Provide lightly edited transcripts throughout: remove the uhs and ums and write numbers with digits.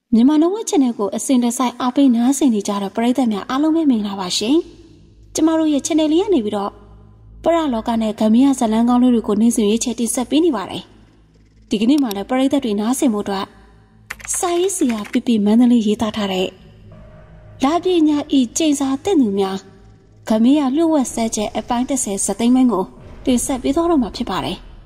မြန်မာနဝချန်နယ်ကိုအစဉ်တစိုက်အားပေးနားဆင်နေကြတဲ့ပရိသတ်များအားလုံးပဲမင်္ဂလာပါရှင်။ကျမတို့ရဲ့ channel လေးကနေပြီးတော့ပရလောကနဲ့ဂမ်ဘီယာဇလန်းကောင်းလေးတွေကိုနေ့စဉ်ရေးချက်တင်ဆက်ပေးနေပါတယ်။ဒီကနေ့မှလည်းပရိသတ်တွေနားဆင်ဖို့အတွက်စာရေးဆရာပြပြမန္တလေးရေးသားထားတဲ့လာပညာဤကျိန်စာတဲ့သူများဂမ်ဘီယာလျှို့ဝှက်ဆက်ချက်အပိုင်း30စသိမ်းပိုင်းကိုတင်ဆက်ပေးတော့မှာဖြစ်ပါတယ်။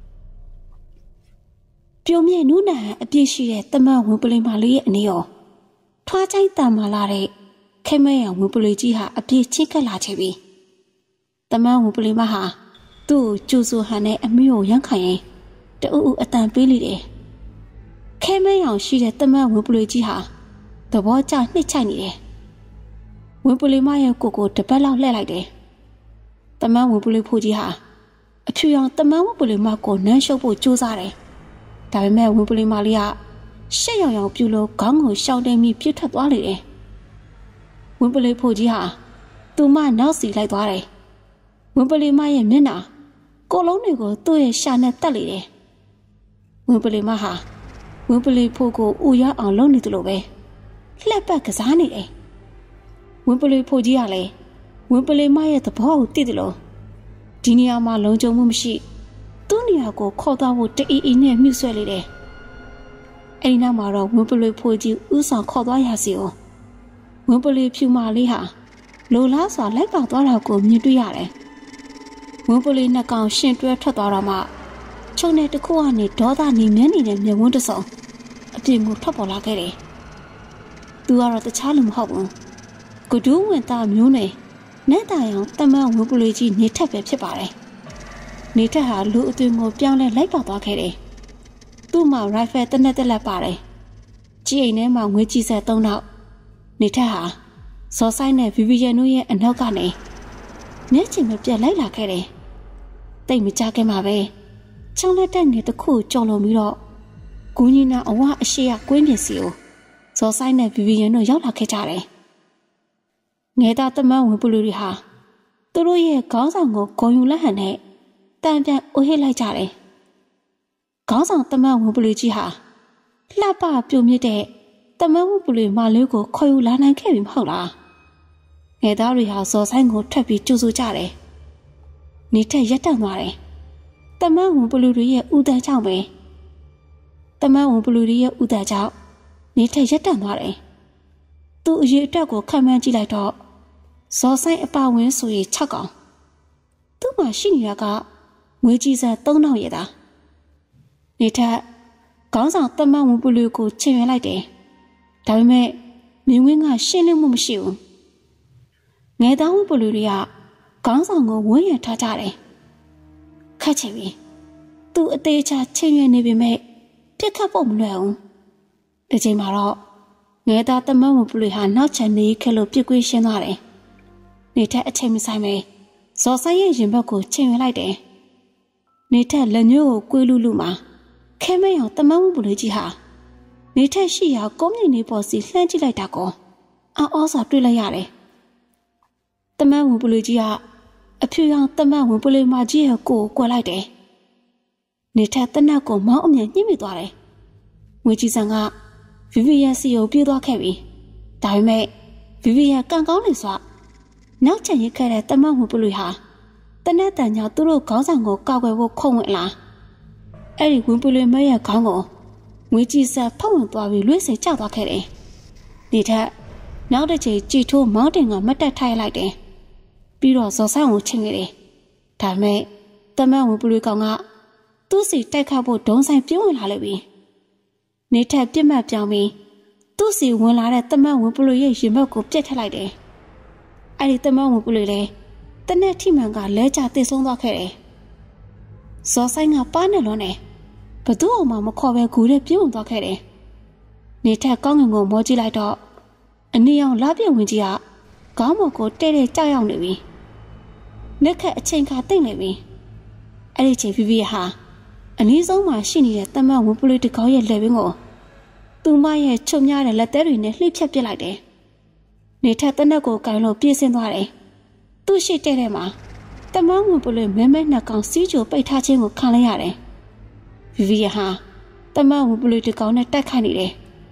ပြုံးမြင့်နုနာအပြည့်ရှိတဲ့တမန်ဝင်ပလီမာလေးရဲ့အနေရောထွားချိုင်းတန်မာလာတဲ့ခဲမဲရဝင်ပလီကြီးဟာအပြည့်ချိကက်လာချေပြီတမန်ဝင်ပလီမာဟာသူ့ကျူဆူဟန်နဲ့အမျိုးရန်ခိုင်ရင်တူအူအတန်ပေးလိတယ်ခဲမဲရောင်ရှိတဲ့တမန်ဝင်ပလီကြီးဟာသဘောကျနှိမ့်ချိုက်နေတယ်ဝင်ပလီမာရဲ့ကိုတပတ်လောက်လှည့်လိုက်တယ်တမန်ဝင်ပလီဖို့ကြီးဟာအဖြူရောင်တမန်ဝင်ပလီမာကိုနမ်းရှုပ်ဖို့ကြိုးစားတယ်ဒါပေမဲ့ဝင်ပလီမာလေးကရှက်ရောင်ရောင်ပြူလို့ခေါင်းကိုရှောင်းတိမ်ပြီးပြစ်ထွက်သွားလေတယ်။ဝင်ပလီဖို့ကြီးဟာသူမနောက်စီလိုက်သွားတယ်။ဝင်ပလီမရဲ့မျက်နှာကိုလုံးတွေကိုသူ့ရဲ့ရှာနဲ့တက်လေတယ်။ဝင်ပလီမဟာဝင်ပလီဖို့ကိုဥရအောင်လုပ်နေတယ်လို့ပဲလှက်ပတ်ကစားနေတယ်။ဝင်ပလီဖို့ကြီးကလည်းဝင်ပလီမရဲ့သဘောကိုသိတယ်လို့ဒီနေရာမှာလုံခြုံမှုမရှိသူ့နေရာကိုခေါ်သွားဖို့တအီအီနဲ့မြှုပ်ဆွဲလေတယ်။အဲဒီနောက်မှာတော့ဝင်ပလီဖိုးကြီးဥဆောင်ခေါ်သွားရစီအောင်ဝင်ပလီဖြူမလေးဟာလိုလားစွာလိုက်ပါသွားတာကိုမြင်တွေ့ရတယ်။ဝင်ပလီနှစ်ကောင်ရှင်တွဲထွက်သွားတော့မှချုံတဲ့တစ်ခုကနေဒေါသနေမြန်းနေတဲ့မျက်ဝန်းတစ်စုံအပြင်ကိုထွက်ပေါ်လာခဲ့တယ်။သူကတော့တခြားလူမဟုတ်ဘူး။ကဒူးဝင်သားမျိုးနဲ့နဲ့တာရောင်တမန်ဝင်ပလီကြီးနေထက်ပဲဖြစ်ပါတယ်။နေထက်ဟာလူအသွင်ကိုပြောင်းလဲလိုက်ပါသွားခဲ့တယ်။သူ့မှာရိုင်ဖယ်တနက်တက်လက်ပါတယ်။ကြီးအိမ်ထဲမှာငွေကြီးဆက်3နောက်နေထက်ဟာစော်ဆိုင်နဲ့ဗီဗီယန်တို့ရဲ့အနောက်ကနေမျက်ချင်မပြတ်လိုက်လာခဲ့တယ်။တိတ်မကြခင်မှာပဲချောင်းလက်တက်ငယ်တစ်ခုကြော်လွန်ပြီးတော့ဂူညီနာအဝအရှိရကွင်းပြင်စီကိုစော်ဆိုင်နဲ့ဗီဗီယန်တို့ရောက်လာခဲ့ကြတယ်။ငယ်သားတမန်ဝင်ပလူတွေဟာသူတို့ရဲ့ခေါင်းဆောင်ကိုဂုံယူလက်ဟန်နဲ့တန်ပြန်အိုးဟစ်လိုက်ကြတယ်။ခေါင်းဆောင်တမန်ဝင်ပလူကြီးဟာလှပပြုံမြင့်တဲ့တမန်ဝင်ပလူမလေးကိုခေါ်ယူလာနိုင်ခဲ့ပြီမဟုတ်လား။ငယ်သားတွေဟာဇော်ဆိုင်ကိုထွက်ပြီးကြိုးဆိုကြတယ်။နေထက်ရက်တန့်သွားတယ်။တမန်ဝင်ပလူတွေရဲ့ဥဒဏ်ကြောင့်ပဲတမန်ဝင်ပလူတွေရဲ့ဥဒဏ်ကြောင့်နေထက်ရက်တန့်သွားတယ်။သူ့အရေးအတွက်ကိုခံမှန်းကြည့်လိုက်တော့ဇော်ဆိုင်အပါဝင်ဆိုရင်6ကောင်သူ့မှာရှိနေတာကငွေကြီးစား3000ရတာနေထက်ခေါင်းဆောင်တမန်ဝင်ပလူကိုချင်ရလိုက်တယ်ဒါပေမဲ့မြင်းဝင်းကရှင်းလင်းမှုမရှိဘူးငယ်သားဝင်ပလူတွေကခေါင်းဆောင်ကိုဝန်းရံထားကြတယ်ခတ်ချင်ပြီသူအသေးချာချင်ရနေပြီမဲ့ပြစ်ခတ်ဖို့မလွယ်ဘူးဒီချိန်မှာတော့ငယ်သားတမန်ဝင်ပလူဟာနောက်ချန်နေခက်လို့ပြစ်ကွေးရှင်းသွားတယ်နေထက်အချိန်မဆိုင်ပဲဇော်ဆိုင်ရဲ့ရင်ဘတ်ကိုချင်ရလိုက်တယ်နေထက်လက်ညှိုးကိုကွေးလူလူမှာခဲမဲအောင်တမန်ဝင်ပလူကြီးဟာနေထက်ရှိရာကုန်းမြင့်နေပေါ်စီလှမ်းကြည့်လိုက်တာကောအော်စွာတွေ့လိုက်ရတယ်တမန်ဝင်ပလူကြီးကအဖြူရောင်တမန်ဝင်ပလူမကြီးရဲ့ကိုကွယ်လိုက်တယ်နေထက်တနတ်ကိုမောင်းအမြင်ညှိမိသွားတယ်ငွေကြီးစံကဗီဗီယန်စီကိုပြေးသွားခဲ့ပြီဒါပေမဲ့ဗီဗီယန်ကန်ကောင်းနေစွာနောက်ချန်ရခဲ့တဲ့တမန်ဝင်ပလူဟာတနတ်တန်ကြောင့်သူတို့ခေါင်းဆောင်ကိုကောက်ွယ်ဖို့ခုံဝင်လာအဲ့ဒီဝင်ပလူမရဲ့ခေါင်းကိုငွေကြီးဆက်ဖုံးဝင်သွားပြီးလွှဲစေကျသွားခဲ့တယ်နေထက်နောက်တစ်ချိန်ကြည်ထိုးမောင်းတင်ကမတ်တက်ထိုင်လိုက်တယ်ပြီးတော့ဇော်ဆိုင်ကိုချင်းခဲ့တယ်ဒါပေမဲ့တမန်ဝင်ပလူကောင်ကသူ့စီတိုက်ခတ်ဖို့ဒုံဆိုင်ပြုံးဝင်လာလိမ့်ပြီနေထက်ပြစ်မှတ်ပြောင်းပြီးသူ့စီဝင်လာတဲ့တမန်ဝင်ပလူရဲ့ရင်ဘတ်ကိုပြက်ထက်လိုက်တယ်အဲ့ဒီတမန်ဝင်ပလူလေတနက်ထိမှန်ကလဲကျတိတ်ဆုံးသွားခဲ့တယ်ဇော်ဆိုင်ကပါနဲ့လွန်းတယ်ဘသူ့အောင်မှမခေါ်ပဲဂူထဲပြုံးသွားခဲ့တယ်နေထက်ကောင်းငင်ကိုမောကြည့်လိုက်တော့အနီအောင်လာပြဝင်ကြီးကခေါင်းပေါ်ကိုတဲ့တဲ့ကြောက်ရောက်နေပြီလက်ခက်အချိန်ခါတိတ်နေပြီအဲ့ဒီချိန်ဗီဗီဟာအနည်းဆုံးမှရှိနေတဲ့တမန်ဝင်ပလူတကောင်းရဲ့လက်ပင်ကိုသူမရဲ့ချုံများတဲ့လက်သေးတွေနဲ့လှိဖြတ်ပစ်လိုက်တယ်နေထက်တနက်ကိုကင်လို့ပြေးဆင်းသွားတယ်သူ့ရှိတဲ့မှာတမန်ဝင်ပလူမဲမဲနှစ်ကောင်စီးကြိုပိတ်ထားခြင်းကိုခံလိုက်ရတယ်ဗီဗီဟာတမန်ဝင်ပလူတကောင်းနဲ့တိုက်ခိုက်နေတယ်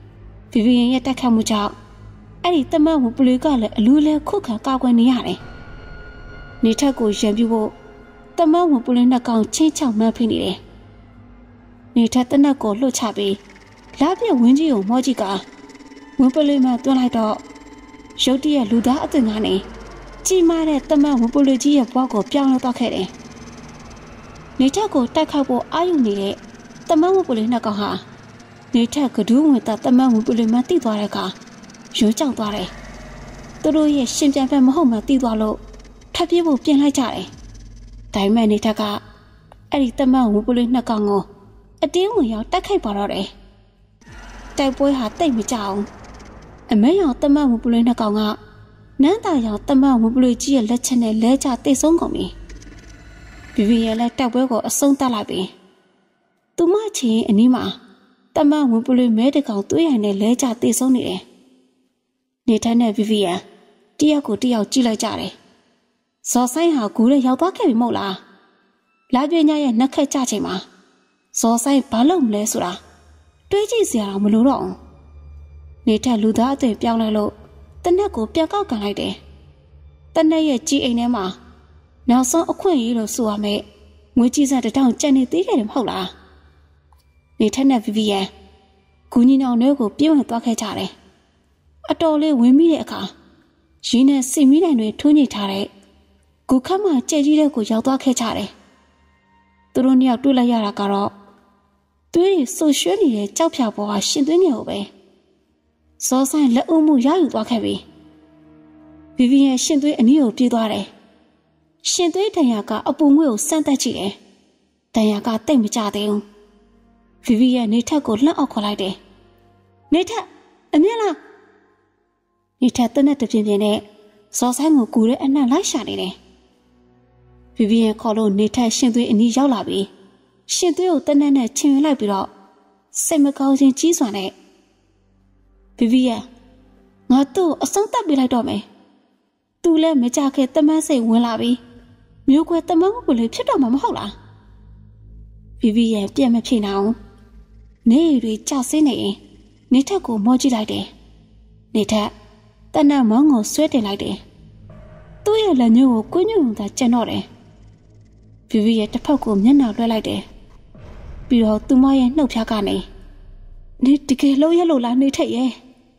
Vivian ရဲ့တက်ခတ်မှုကြောင့်အဲ့ဒီတမန်ဝင်ပလွေကလည်းအလူးလဲခုခံကောက်ကွယ်နေရတယ်။နေထက်ကိုရံပြဖို့တမန်ဝင်ပလွေနှစ်ကောင်ချင်းချောက်မှန်းဖိနေတယ်။နေထက်တနက်ကိုလှုပ်ချပြီးလာပြဝင်းကြီးကိုမော့ကြည့်ကဝင်ပလွေမှတွန်းလိုက်တော့ရုတ်တရက်လူသားအသွင်ကနေကြီးမားတဲ့တမန်ဝင်ပလွေကြီးရဲ့ဘွားကိုပြောင်းလဲသွားခဲ့တယ်။နေထက်ကိုတိုက်ခိုက်ဖို့အာရုံနေတဲ့တမန်ဝင်ပလွေနှစ်ကောင်ဟာနေထက်ကဒူးဝင်တာတမန်ဝင်ပလွေမှတိသွားတဲ့အခါရုံးကြောက်သွားတယ်။သူတို့ရဲ့ရှင်ပြန်ဖက်မဟုတ်မှတိသွားလို့ထပ်ပြေးဖို့ပြင်လိုက်ကြတယ်။ဒါပေမဲ့နေထက်ကအဲ့ဒီတမန်ဝင်ပလွေနှစ်ကောင်ကိုအတင်းဝင်ရောက်တိုက်ခိုက်ပါတော့တယ်။တိုက်ပွဲဟာတိတ်မကြအောင်အမဲရောင်တမန်ဝင်ပလွေနှစ်ကောင်ကနန်းတာရောင်တမန်ဝင်ပလွေကြီးရဲ့လက်ချက်နဲ့လဲကျတိတ်ဆုံးကုန်ပြီ။ဘီဘီရဲ့လက်တိုက်ပွဲကိုအဆုံးသတ်လိုက်ပြီ။သူမချင်းအနီးမှာတမန်ဝင်ပလွေမဲတကောင်သွေးရည်နဲ့လဲကျတိတ်ဆုံးနေတယ်။နေထက်နဲ့ဗီဗီယန်တယောက်ကိုတယောက်ကြည့်လိုက်ကြတယ်။ဇော်ဆိုင်ဟာကူရဲရောက်သွားခဲ့ပြီမဟုတ်လား။လာပြညရဲ့နှက်ခက်ကြချိန်မှာဇော်ဆိုင်ဘာလုပ်မလဲဆိုတာတွေးကြည့်စရာတော့မလိုတော့ဘူး။နေထက်လူသားအသွင်ပြောင်းလဲလို့တနက်ကိုပြန်ကောက်ကန်လိုက်တယ်။တနက်ရဲ့ကြီးအိမ်ထဲမှာနောက်ဆုံးအခွင့်အရေးလို့ဆိုရမယ်။ငွေကြီးစံတစ်ထောင်ကျန်နေသေးတယ်မဟုတ်လား။နေထက်နဲ့ဗီဗီယန်ဂူညီနောင်တွေကိုပြေးဝင်သွားခဲ့ကြတယ်။အတော်လေးဝင်မိတဲ့အခါရင်းနဲ့စီမီးတိုင်တွေထိုးညှိထားတဲ့ဂူခတ်မှကြဲကြီးတဲ့ကိုရောက်သွားခဲ့ကြတယ်။သူတို့နှစ်ယောက်တွေ့လိုက်ရတာကတော့သွေးဆူရွှဲနေတဲ့ကြောက်ဖြာပေါ်ဟာရှင်သွင်းငယ်ကိုပဲဇော်ဆိုင်လက်ဦးမှုရယူသွားခဲ့ပြီ။ဗီဗီယန်ရှင်သွေးအနီးကိုပြေးသွားတယ်။ရှင်သွေးတန်ရာကအပူငွေ့ကိုစမ်းတက်ကြည့်တယ်။တန်ရာကတိတ်မကြသေးဘူး။ဗီဗီယန်နေထက်ကိုလှမ်းအောက်ခေါ်လိုက်တယ်။နေထက်အမြင်လားနေထက်တနက်တပြင်းပြင်းနဲ့ဇော်ဆိုင်ကိုကူတဲ့အနံ့လိုက်ရှာနေတယ်။ဗီဗီယန်ခေါ်လို့နေထက်ရှင်သွေးအနီးရောက်လာပြီ။ရှင်သွေးကိုတနက်နဲ့ချင်ဝင်လိုက်ပြီးတော့စိတ်မကောင်းခြင်းကြီးစွာနဲ့ဗီဗီယန်ငါတို့အဆုံးသတ်ပေးလိုက်တော့မယ်။သူလည်းမကြခဲ့တမန်းစိတ်ဝင်လာပြီးမျိုးခွဲတမန်းကိုလည်းဖြစ်တော့မှာမဟုတ်လား။ဗီဗီယန်ပြန်မဖြေနိုင်အောင်နေရီကြဆင်းနေရင်နေထက်ကိုမောကြည့်လိုက်တယ်။နေထက်တနက်မောင်းကိုဆွဲတင်လိုက်တယ်။သူ့ရဲ့လက်ညှိုးကိုကွင်းညွန့်သာကျန်တော့တယ်။ဗီဗီရဲ့တစ်ဖက်ကိုမျက်နှာလွှဲလိုက်တယ်။ပြီးတော့သူမရဲ့နှုတ်ဖျားကနေနေတကယ်လို့ရလို့လားနေထက်ရဲ့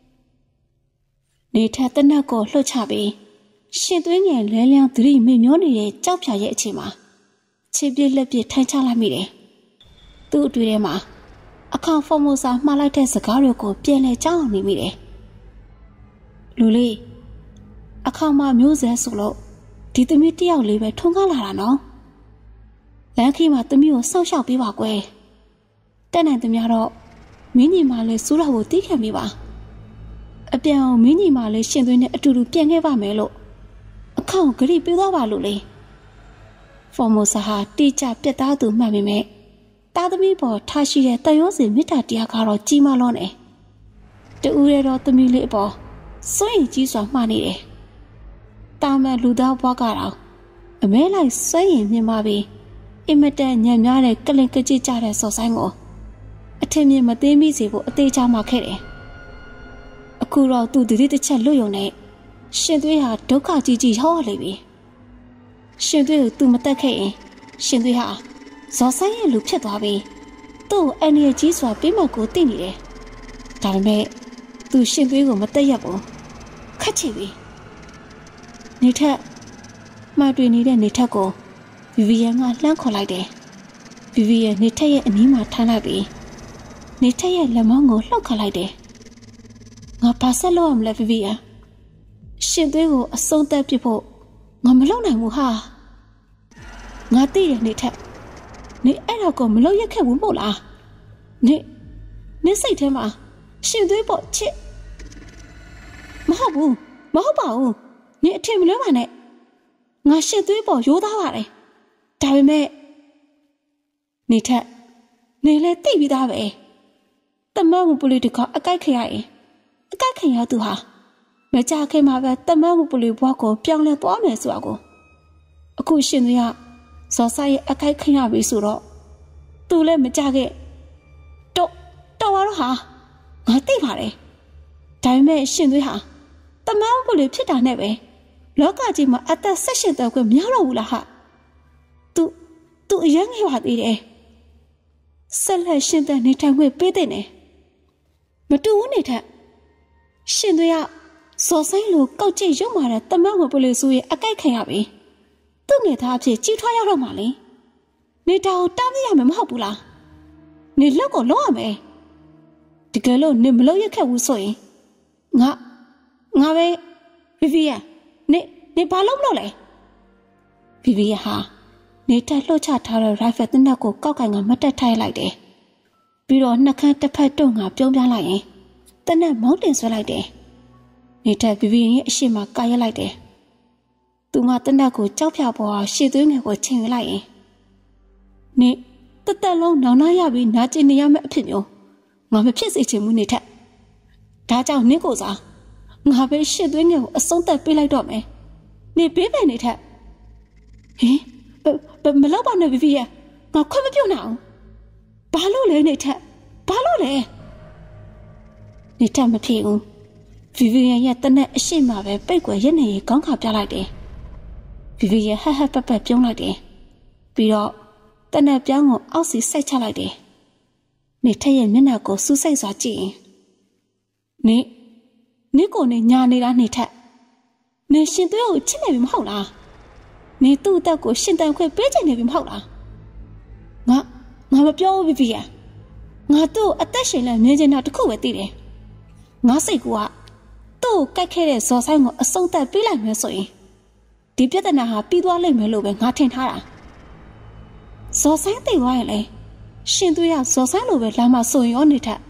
နေထက်တနက်ကိုလှုပ်ချပြီးရှင်သွင်းငယ်လဲလျောင်းသတိမေ့မျောနေတဲ့ကြောက်ဖြာရဲ့အချိန်မှာခြေပြက်လက်ပြက်ထိုင်ချလိုက်မိတယ်။သူ့အတွေ့ထဲမှာအခါဖော်မိုစာမှားလိုက်တဲ့စကားတွေကိုပြန်လဲကြောက်နေမိတယ်။လူလေးအခါမှမျိုးစဲဆိုလို့ဒီသမီးတယောက်လေးပဲထုံကားလာတာနော်။လမ်းခီးမှာသမီးကိုစောင့်ရှောက်ပေးပါကွယ်။တက်နိုင်သမီးတော့မင်းညီမလေးစူးတော်ကိုတီးခံပေးပါ။အပြန်အောင်မင်းညီမလေးရှင်သွင်းနဲ့အတူတူပြန်ခဲ့ပါမယ်လို့အခါကိုဂရိပေးသွားပါလို့လေ။ဖော်မိုစာဟာတိကျပြတ်သားသူမှတ်ပေမဲ့တာသမီးပေါ်ထားရှိတဲ့တန်ရောစင်မေတ္တာတရားကတော့ကြီးမားလွန်းတယ်။တူရဲတော့သမီးလေးအပေါ်စွန့်ရင်ကြီးစွာမှားနေတယ်။တာမန်လူသားဘွားကတော့အမဲလိုက်စွန့်ရင်မြင်ပါပြီ။အင်မတန်ညံ့များတဲ့ကလင်ကကြည့်ကြတဲ့စော်ဆိုင်ကိုအထင်မြင်မသိမိစေဖို့အသေးချမှခဲ့တယ်။အခုတော့သူတတိတစ်ချက်လွတ်ယုံနဲ့ရှင်သွေးဟာဒုက္ခကြီးကြီးရောက်ရလိမ့်ပြီ။ရှင်သွေးကိုသူမတက်ခဲ့ရင်ရှင်သွေးဟာဇော်ဆိုင်ရဲ့လူဖြစ်သွားပြီ။သူ့အန်ရီကြီးစွာပေးမှကိုသိနေတယ်။ဒါပေမဲ့သူရှင်သွေးကိုမတက်ရဘူး။ခက်ချင်ပြီ။နေထက်မှတွေ့နေတဲ့နေထက်ကိုဗီဗီယန်ကလှမ်းခေါ်လိုက်တယ်။ဗီဗီယန်နေထက်ရဲ့အနီးမှာထားလိုက်ပြီးနေထက်ရဲ့လက်မောင်းကိုလှောက်ခတ်လိုက်တယ်။ငါဘာဆက်လုပ်ရမလဲဗီဗီယန်။ရှင်သွေးကိုအဆုံးသတ်ပစ်ဖို့ငါမလုပ်နိုင်ဘူးဟာ။ငါသိတယ်နေထက်နေအဲ့တော့ကိုမလုပ်ရခဲ့ဘူးမဟုတ်လားနေစိတ်ထဲမှာရှင်သွေးပေါ်ချစ်မဟုတ်ဘူးမဟုတ်ပါဘူးနေအထင်မလွဲပါနဲ့ငါရှင်သွေးပေါ်ရိုးသားပါတယ်ဒါပေမဲ့နေထက်နေလဲသိပြီးသားပဲတမန်မှုပလီတကအကိုက်ခရရင်အကိုက်ခင်ရသူဟာမကြခင်မှာပဲတမန်မှုပလီဘွားကိုပြောင်းလဲသွားမယ်ဆိုတာကိုအခုရှင်သွေးကဇော်ဆိုင်ရဲ့အကိုက်ခင်ရပြီဆိုတော့သူလည်းမကြခဲ့တော့ရတော့ဟာငါသိပါတယ်ဒါပေမဲ့ရှင်သွေးဟာတမန်ဝပုလေဖြစ်တာနဲ့ပဲလောကကြီးမှာအသက်18သက်ခွင့်မရတော့ဘူးလားဟာသူအရင်ငယ်ပါသေးတယ်ဆက်လက်ရှင်သက်နေထိုင်ခွင့်ပေးတဲ့နဲ့မတူဘူးနေထက်ရှင်သွေးကစော်ဆိုင်လိုကောက်ကျစ်ရုံမာတဲ့တမန်ဝပုလေဆိုရင်အကြိုက်ခံရပြီသူ့ငယ်သားအဖြစ်ကြီးထွားရတော့မှလေနေတာကိုတားပြရမယ်မဟုတ်ဘူးလားနေလက်ကိုလုံးရမယ်တကယ်လို့နေမလုံးရခဲ့ဘူးဆိုရင်ငါပဲဗီဗီယန်နေဘာလုပ်လို့လဲဗီဗီယန်ဟာနေတက်လှုပ်ချထားတဲ့ရိုင်ဖယ်တနက်ကိုကောက်ကင်ကမတက်ထိုင်လိုက်တယ်ပြီးတော့နှက်ခမ်းတစ်ဖက်တုံငါပြုံးပြလိုက်ရင်တနက်မောင်းတင်ဆွဲလိုက်တယ်နေတက်ဗီဗီယန်ရဲ့အရှိမကာရက်လိုက်တယ်သူမတနက်ကိုကြောက်ဖြာပေါ်အောင်ရှေ့သွေးငယ်ကိုချိန်ယူလိုက်ရင်နေတက်လုံးနောင်နာရပြီးနာကျင်နေရမယ့်အဖြစ်မျိုးငါမဖြစ်စေချင်ဘူးနေထက်ဒါကြောင့်နင့်ကိုစားငါပဲရှစ်သွေးငယ်ကိုအဆုံးသက်ပေးလိုက်တော့မယ်နေပေးမယ်နေထက်ဟင်မလောက်ပါနဲ့ဗီဗီယန်ငါခွင့်မပြုတ်နိုင်အောင်ဘာလို့လဲနေထက်ဘာလို့လဲနေထက်မဖြစ်ဘူးဗီဗီယန်ရဲ့တနက်အရှိမပဲပိတ်ကွယ်ရက်နေရီခေါင်းခါပြလိုက်တယ်ဗီဗီယန်ဟက်ပက်ပြုံးလိုက်တယ်ပြီးတော့တနက်ပြောင်းကိုအောက်စီစိုက်ချလိုက်တယ်နေထက်ရဲ့မျက်နှာကိုစူးစိုက်စွာကြည့်ရင်နေကိုနေညာနေတာနေထက်နေရှင်သွေးကိုချစ်နေပြီမဟုတ်လားနေသူ့အသက်ကိုရှင်တန်ခွင့်ပေးချင်နေပြီမဟုတ်လားငါမပြောဘူးဗီဗီယန်ငါသူ့အသက်ရှင်လဲမြင်ချင်တာတခုပဲသိတယ်ငါစိတ်ကူကသူ့ကိုကိုက်ခဲ့တဲ့ဇော်ဆိုင်ကိုအဆုံးသတ်ပေးလိုက်မယ်ဆိုရင်ဒီပြဿနာဟာပြီးသွားလိမ့်မယ်လို့ပဲငါထင်ထားတာဇော်ဆိုင်သိသွားရင်လေရှင်သွေးကဇော်ဆိုင်လိုပဲလာမှဆိုရင်ရောနေထက်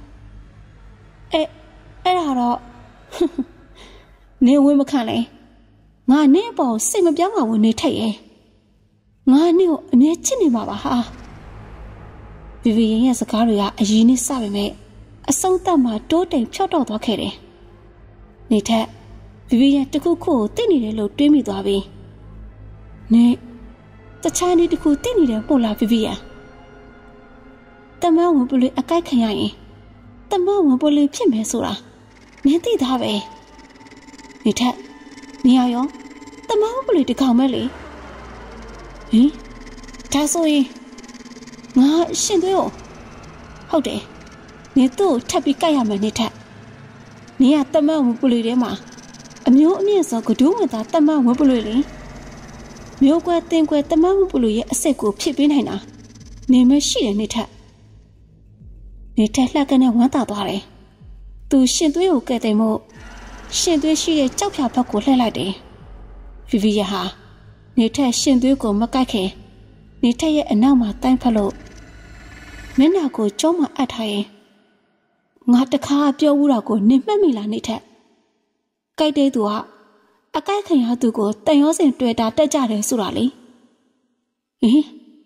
အဲ့ဒါတော့နေဝင်မခံလဲငါနေပေါ်စိတ်မပြောင်းပါဘူးနေထက်ရဲ့ငါနေကိုအမြဲချစ်နေမှာပါဟာဗီဗီယန်ရဲ့စကားတွေကအရင်နဲ့စပေမဲ့အဆုံးသတ်မှာတိုးတိမ်ဖြော့တော့သွားခဲ့တယ်နေထက်ဗီဗီယန်တခုခုကိုသိနေတယ်လို့တွေးမိသွားပြီနေတခြားနေ့တခုသိနေတယ်ပို့လားဗီဗီယန်တမန်ဝင်ပလွေအကြိုက်ခံရရင်တမန်ဝင်ပလွေဖြစ်မယ်ဆိုတာနင်းသိသားပဲနေထက်နေရရောတမန်ဝင်ပလွေတကောင်မဲ့လေဟင်ဒါဆိုရင်ငါရှင်သွေးကိုဟုတ်တယ်နေသူ့ကိုထပ်ပြီးကြိုက်ရမယ်နေထက်နေကတမန်ဝင်ပလွေထဲမှာအမျိုးအမြင့်ဆုံးကဒူးဝင်သားတမန်ဝင်ပလွေလေမျိုးကွဲတင်ကွဲတမန်ဝင်ပလွေရဲ့အစ်စ်ကိုဖြစ်ပေးနိုင်တာနေမရှိတယ်နေထက်နေထက်လှက်ကနဲ့ဝမ်းသာသွားတယ်သူရှင်သွေးကိုကဲ့တယ်မို့ရှင်သွေးရှိတဲ့ကြောက်ဖြာဘက်ကိုလှည့်လိုက်တယ်ဗီဗီယန်ဟာနေထက်ရှင်သွေးကိုမကိုက်ခင်နေထက်ရဲ့အနောက်မှာတိုင်းဖက်လို့မျက်နှာကိုကျုံးမှအပ်ထားရင်ငါတခါပြောဘူးတာကိုနေမှတ်မိလားနေထက်ကြိုက်တဲ့သူကအကြိုက်ခံရသူကိုတန်ရောစင်တွေ့တာတက်ကြတယ်ဆိုတာလေဟင်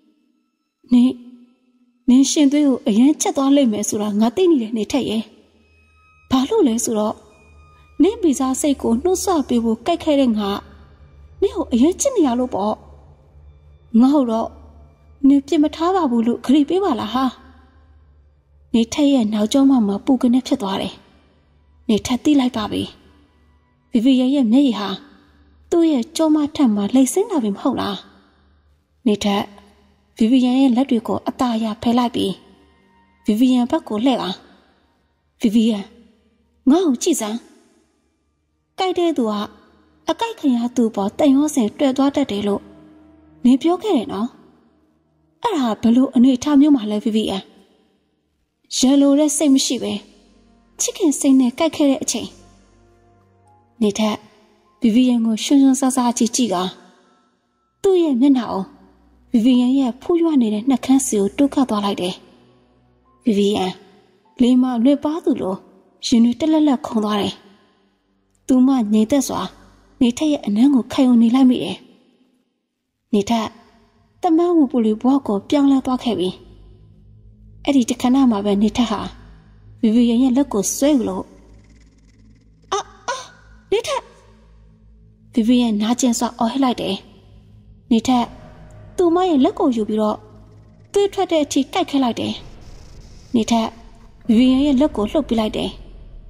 နေရှင်သွေးကိုအရင်ချက်သွားလိမ့်မယ်ဆိုတာငါသိနေတယ်နေထက်ရဲ့ဘာလို့လဲဆိုတော့နင့်ဗီဇာစိတ်ကိုနှုတ်ဆက်ပေးဖို့ကြိုက်ခဲ့တဲ့ငါနင့်ကိုအရင်ချစ်နေရလို့ပေါ့ငါတော့နင်ပြင်မထားပါဘူးလို့ခရီးပေးပါလားဟာနေထက်ရဲ့နောက်ကျောမှာပူကနေဖြစ်သွားတယ်နေထက်သိလိုက်ပါပြီဗီဗီယန်ရဲ့မျက်ရည်ဟာသူ့ရဲ့ကြောမထက်မှာလှိမ့်စင်းလာပြီမဟုတ်လားနေထက်ဗီဗီယန်ရဲ့လက်တွေကိုအသာရဖယ်လိုက်ပြီးဗီဗီယန်ဘက်ကိုလှည့်ပါဗီဗီယန်ငါ့ကိုကြည့်စမ်းကြိုက်တဲ့သူကအကြိုက်ခံရသူပေါ်တန်ရောစင်တွေ့သွားတတ်တယ်လို့နေပြောခဲ့တယ်နော်အဲ့ဒါဘလို့အနေထားမျိုးမှလဲဗီဗီယန်ရန်လိုတဲ့စိတ်မရှိပဲချစ်ခင်စိတ်နဲ့ကြိုက်ခဲ့တဲ့အချိန်နေထက်ဗီဗီယန်ကိုရှွန်းရှွန်းဆားဆားကြည့်ကသူ့ရဲ့မျက်နှာကိုဗီဗီယန်ရဲ့ဖူးရွနေတဲ့နှက်ခမ်းစီကိုတိုးခတ်သွားလိုက်တယ်ဗီဗီယန်လေးမလွတ်ပါသူလိုရင်တွေတက်လက်လက်ခုန်သွားတယ်သူမငြိမ်သက်စွာနေထက်ရဲ့အနမ်းကိုခိုင်ုံနေလိုက်မိတယ်နေထက်တမန်ဝူပူလီဘွားကိုပြောင်းလဲသွားခဲ့ပြီအဲ့ဒီတခဏမှာပဲနေထက်ဟာဗီဗီယန်ရဲ့လက်ကိုဆွဲလို့နေထက်ဗီဗီယန်နာကျင်စွာအော်ဟစ်လိုက်တယ်နေထက်သူမရဲ့လက်ကိုယူပြီးတော့သွေးထွက်တဲ့အထိကိုက်ခဲလိုက်တယ်နေထက်ဗီဗီယန်ရဲ့လက်ကိုလှုပ်ပြလိုက်တယ်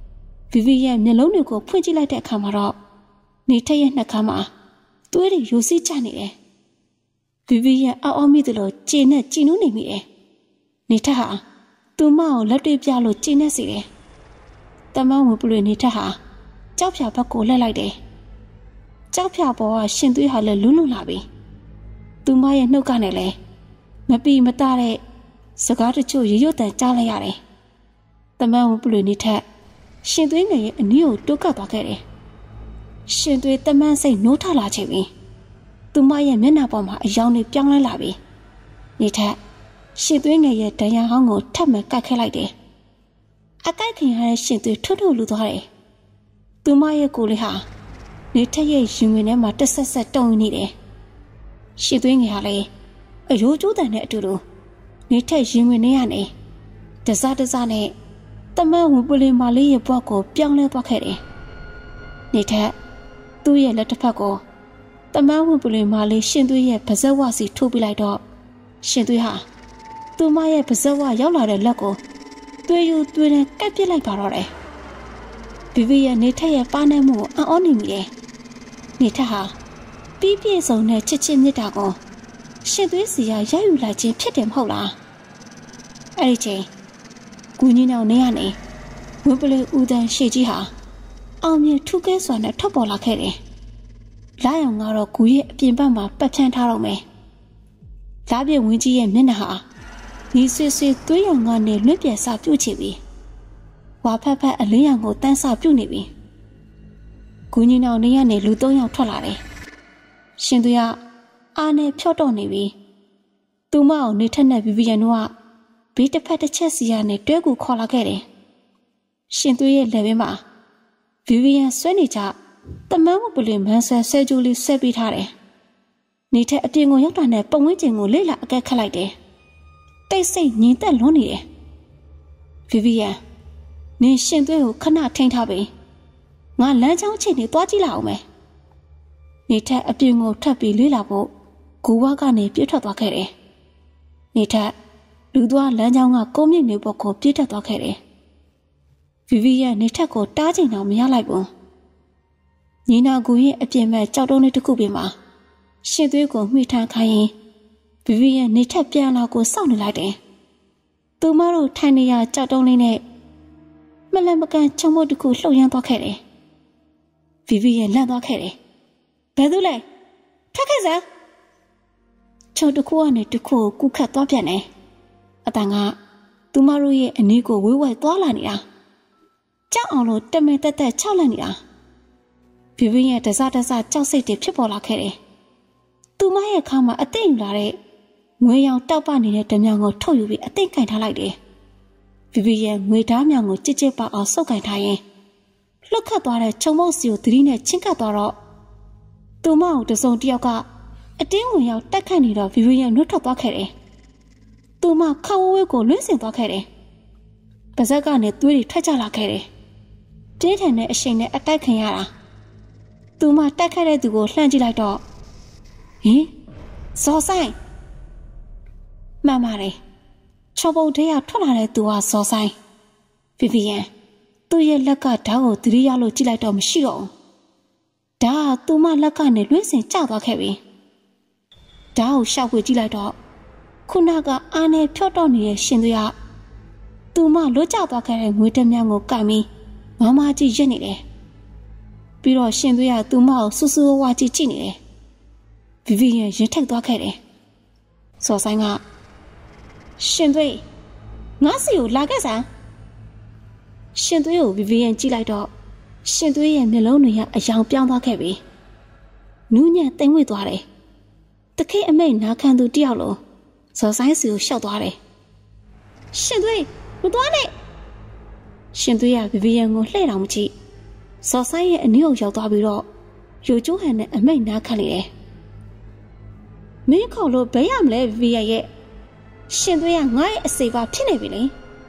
Vivian မျက်လုံးတွေကိုဖွင့်ကြည့်လိုက်တဲ့အခါမှာတော့နေထက်ရဲ့နှာခမ်းမှာသွေးတွေယိုစိကျနေတယ်။ Vivian အော်မိသလိုကြည်နဲ့ကြည်နူးနေမိတယ်။နေထက်ဟာသူမကိုလက်တွေ့ပြလို့ကြည်နဲ့စီတယ်။တမန်ဝင်ပလွေနေထက်ဟာကြောက်ဖြာဘက်ကိုလှည့်လိုက်တယ်။ကြောက်ဖြာပေါ်ကရှင်သွေးဟာလည်းလွန်းလွန်းလာပြီ။သူမရဲ့နှုတ်ကနေလည်းမပီမတတဲ့စကားတချို့ရွရွတန်ကြားလိုက်ရတယ်။တမန်ဝင်ပလွေနေထက်ရှင်သွေးငယ်ရဲ့အနီးကိုတိုးကပ်သွားခဲ့တယ်။ရှင်သွေးတမန်စိတ်နိုးထလာချိန်ပြီးသူမရဲ့မျက်နှာပေါ်မှာအယောင်တွေပြောင်းလဲလာပြီ။နေထက်ရှင်သွေးငယ်ရဲ့ဒဏ်ရာဟောင်းကိုထပ်မံကတ်ခဲလိုက်တယ်။အကိုက်ခင်ရတဲ့ရှင်သွေးထွတ်ထွတ်လူသွားတယ်။သူမရဲ့ကိုယ်လေးဟာနေထက်ရဲ့ရင်ဝင်ထဲမှာတဆက်ဆက်တုံနေတယ်။ရှင်သွေးငယ်ဟာလည်းအယိုးကျိုးတန်တဲ့အတူတူနေထက်ရင်ဝင်ထဲကနေတစားတစားနဲ့တမန်ဝင်ပလင်မာလေးရဲ့ဘွားကိုပြောင်းလဲသွားခဲ့တယ်။နေထက်သူ့ရဲ့လက်တစ်ဖက်ကိုတမန်ဝင်ပလင်မာလေးရှင်သွေးရဲ့ပါးစပ်ဝစီထိုးပြလိုက်တော့ရှင်သွေးဟာသူမရဲ့ပါးစပ်ဝရောက်လာတဲ့လက်ကိုသွေးယူသွေးနဲ့ကပ်ပစ်လိုက်ပါတော့တယ်။ဗီဗီရဲ့နေထက်ရဲ့ပါနေမှုကိုအံ့ဩနေမိတယ်။နေထက်ဟာပြီးပြည့်စုံတဲ့ချစ်ချင်းမြတ်တာကိုရှင်သွေးစီရရယူလိုက်ခြင်းဖြစ်တယ်မဟုတ်လား။အဲ့ဒီချိန်ကူညီနောင်နေရနေဝင်ပလီဦးတန်းရှေ့ကြီးဟာအောင်မြင်ထူးကဲစွာနဲ့ထွက်ပေါ်လာခဲ့တယ်။လာရောင်ကတော့ကူရဲ့အပြင်ဘက်မှာပတ်ဖြန်းထားတော့မယ်။လာပြည့်ဝင်းကြီးရဲ့မျက်နှာဟာဒီဆွေဆွေသွေးရောင်ကနေလွင့်ပြဲစပြုတ်ချပြီ။ဝါဖက်ဖက်အလင်းရောင်ကိုတန်းစပြုတ်နေပြီ။ကူညီနောင်နေရနေလူ၃ယောက်ထွက်လာတယ်။ရှင်သူကအားနဲ့ဖြော့တော့နေပြီ။သူမအောင်နေထက်နဲ့ဗီဗီယန်တို့ကဘေးတစ်ဖက်တစ်ချက်စီကနေတွဲကူခေါ်လာခဲ့တယ်။ရှင်သွေးရဲ့လက်ဘင်းမှာဗီဗီယန်ဆွဲနေကြတမန်ဝပလင်မန်းဆဲကျိုးလေးဆက်ပေးထားတယ်။နေထက်အပြင်ကိုရောက်တာနဲ့ပုံဝင်းကျင်ကိုလေ့လာအကဲခတ်လိုက်တယ်။တိတ်ဆိတ်ငြိမ်သက်လွန်းနေတယ်။ဗီဗီယန်နင်ရှင်သွေးကိုခဏထိန်းထားပြီ။ငါလမ်းကြောင်းချိန်နေသွားကြည့်လာအောင်မယ်။နေထက်အပြင်ကိုထပ်ပြီးလေ့လာဖို့ဂူဝါကနေပြည့်ထွက်သွားခဲ့တယ်။နေထက်လူသွားလမ်းကြောင်းကကုန်းမြင့်နေပေါ်ကိုပြေးတက်သွားခဲ့တယ်။ဗီဗီယန်နေထက်ကိုတားချိန်တော့မရလိုက်ဘူး။ညီနာကူရဲ့အပြင်မဲ့ကြောက်တုံးလေးတစ်ခုပြင်မှာရှင်သွေးကိုမှီထမ်းခိုင်းရင်ဗီဗီယန်နေထက်ပြန်လာကိုစောင့်နေလိုက်တယ်။သူမတို့ထိုင်နေရကြောက်တုံးလေးနဲ့မလန်မကန်ချုံမို့တစ်ခုလှုပ်ရမ်းသွားခဲ့တယ်။ဗီဗီယန်လန့်သွားခဲ့တယ်။ဘယ်သူလဲထွက်ခဲ့စမ်းချုံတစ်ခုကနေတစ်ခုကိုကူးခတ်သွားပြန်တယ်။အတန်ကသူမတို့ရဲ့အနီးကိုဝေးဝဲသွားလာနေတာကြောက်အောင်လို့တမင်တက်တက်ချောက်လိုက်နေတာဗီဗီရဲ့တစားကြောက်စိတ်တွေဖြစ်ပေါ်လာခဲ့တယ်။သူမရဲ့ခါမှာအသိယူလာတဲ့ငွေရောင်တောက်ပနေတဲ့ဓမြောင်ကိုထုတ်ယူပြီးအသိကင်ထားလိုက်တယ်။ဗီဗီရဲ့ငွေဓားမြောင်ကိုကြစ်ပါအောင်စုပ်ကင်ထားရင်လှုပ်ခတ်သွားတဲ့ချုံမုတ်စီကိုသတိနဲ့ချင်းကပ်သွားတော့သူမကိုတစုံတစ်ယောက်ကအတင်းဝင်ရောက်တက်ခတ်နေတော့ဗီဗီရဲ့နှုတ်ထွက်သွားခဲ့တယ်။သူမခါဝဝဲကိုလွင့်စင်သွားခဲ့တယ်။ပါဇက်ကနေသွေးတွေထွက်ကြလာခဲ့တယ်။တင်းထန်တဲ့အရှိန်နဲ့အတိုက်ခံရတာသူမတက်ခတ်တဲ့သူကိုလှမ်းကြည့်လိုက်တော့ဟင်ဇော်ဆိုင်မှန်ပါတယ်ချောပုံထဲကထွက်လာတဲ့သူကဇော်ဆိုင်ဗီဗီယန်သူ့ရဲ့လက်ကဓာတ်ကိုသတိရလို့ကြည့်လိုက်တော့မရှိတော့ဘူးဒါကသူမလက်ကနေလွင့်စင်ကျသွားခဲ့ပြီဓာတ်ကိုရှောက်ဝေကြည့်လိုက်တော့ခုနကအားနဲ့ဖြော့တော့နေတဲ့ရှင်သူကသူမလွတ်ကျသွားခဲ့တဲ့ငွေတမြန်းကိုကင်ပြီးမမကြီးရက်နေတယ်ပြီးတော့ရှင်သွေးကသူမကိုဆူဆူဝါကြည့်နေတယ်ဗီဗီယန်ရင်ထက်သွားခဲ့တယ်စော်ဆိုင်ကရှင်သွေးငါစီကိုလာခဲ့စမ်းရှင်သွေးကိုဗီဗီယန်ကြည့်လိုက်တော့ရှင်သွေးရဲ့မျက်လုံးတွေကအယောင်ပြောင်းသွားခဲ့ပြီနူးညံ့တိမ်ဝှက်သွားတယ်တခိအမိတ်နာခံသူတယောက်လိုဇော်ဆိုင်စီကိုရှောက်သွားတယ်ရှင်သွေးမသွားနဲ့ရှင်သွေးကဗီဗီယန်ကိုလှည့်တော်မကြည့်စော်ဆိုင်ရဲ့အနည်းကိုရောက်သွားပြီးတော့ရိုကျိုးဟန်နဲ့အမိတ်နာခံနေတယ်မင်းခေါ်လို့ဘယ်ရမလဲဗီဗီယန်ရဲ့ရှင်သွေးကငါ့ရဲ့အစေပါဖြစ်နေပြီလေ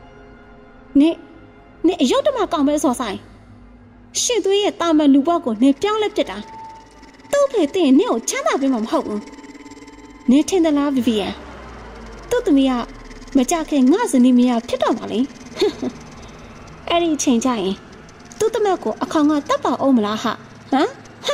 နေအယုတ်တမကောင်ပဲစော်ဆိုင်ရှင်သွေးရဲ့တာမန်လူဘွားကိုနေပြောင်းလဲပြစ်တာသူ့ဖေသိရင်နင့်ကိုချမ်းသာပေးမှာမဟုတ်ဘူးနေထင်သလားဗီဗီယန်သူ့သမီးကမကြခင်ငါဇနီးမယားဖြစ်တော့ပါလေအဲ့ဒီအချိန်ကျရင်သူသူ့တမက်ကိုအခေါင်ကတပ်ပါအောင်မလားဟာဟမ်